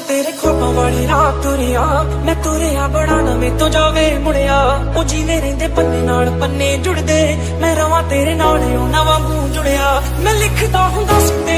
तेरे ख्वाबां वाली रात तुरिया मैं तुरिया बड़ा ना मैं तो जावे मुड़िया ओ जीने रहिंदे पन्ने नाल पन्ने जुड़दे मैं रवां तेरे नाल उन्हां वांगू जुड़िया मैं लिखदा हुंदा